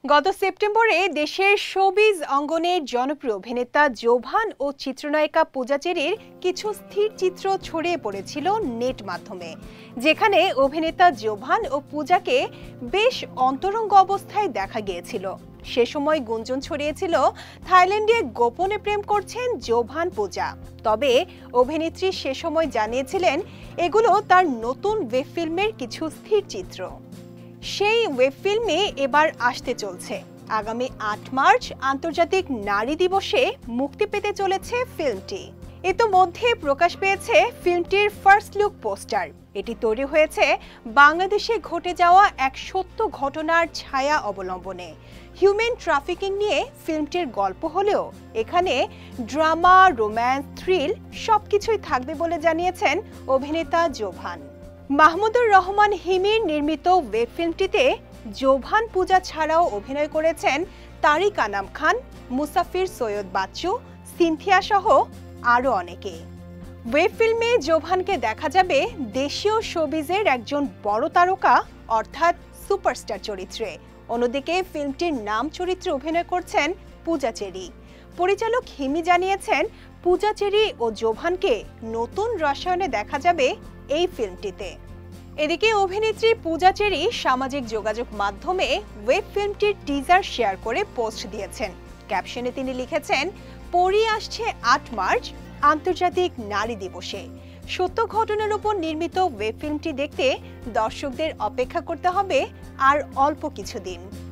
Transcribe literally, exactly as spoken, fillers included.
গত সেপ্টেম্বরে দেশের শোবিজ অঙ্গনের জনপ্রিয় অভিনেতা জোভান ও চিত্রনায়িকা পূজা চেরির কিছু স্থির চিত্র ছড়িয়ে পড়েছিল নেট মাধ্যমে, যেখানে অভিনেতা জোভান ও পূজাকে বেশ অন্তরঙ্গ অবস্থায় দেখা গিয়েছিল। সে সময় গুঞ্জন ছড়িয়েছিল থাইল্যান্ডে গোপনে প্রেম করছেন জোভান পূজা। তবে অভিনেত্রী সে সময় জানিয়েছিলেন এগুলো তার নতুন ওয়েব ফিল্মের কিছু স্থির চিত্র। সেই ওয়েব ফিল্মে এবার আসতে চলছে। আগামী আট মার্চ আন্তর্জাতিক নারী দিবসে মুক্তি পেতে চলেছে ফিল্মটি। ইতোমধ্যে প্রকাশ পেয়েছে ফিল্মটির ফার্স্ট লুক পোস্টার। এটি তৈরি হয়েছে বাংলাদেশে ঘটে যাওয়া এক সত্য ঘটনার ছায়া অবলম্বনে। হিউম্যান ট্রাফিকিং নিয়ে ফিল্মটির গল্প হলেও এখানে ড্রামা, রোম্যান্স, থ্রিল সবকিছুই থাকবে বলে জানিয়েছেন অভিনেতা জোভান। মাহমুদুর রহমান হিমির নির্মিত ওয়েব ফিল্মটিতে জোভান পূজা ছাড়াও অভিনয় করেছেন তারিক আনাম খান, মুসাফির সৈয়দ বাচ্চু, সিনথিয়া সহ আরও অনেকে। ওয়েব ফিল্মে জোভানকে দেখা যাবে দেশীয় শোবিজের একজন বড় তারকা অর্থাৎ সুপারস্টার চরিত্রে। অন্যদিকে ফিল্মটির নাম চরিত্রে অভিনয় করছেন পূজা চেরি। পরিচালক হিমি জানিয়েছেন পূজা চেরি ও জোভানকে নতুন রসায়নে দেখা যাবে এই ফিল্মটিতে। এদিকে অভিনেত্রী পূজা চেরি সামাজিক যোগাযোগ মাধ্যমে ওয়েব ফিল্মটির টিজার শেয়ার করে পোস্ট দিয়েছেন। ক্যাপশনে তিনি লিখেছেন, পরি আসছে আট মার্চ আন্তর্জাতিক নারী দিবসে। সত্য ঘটনার উপর নির্মিত ওয়েব ফিল্মটি দেখতে দর্শকদের অপেক্ষা করতে হবে আর অল্প কিছুদিন।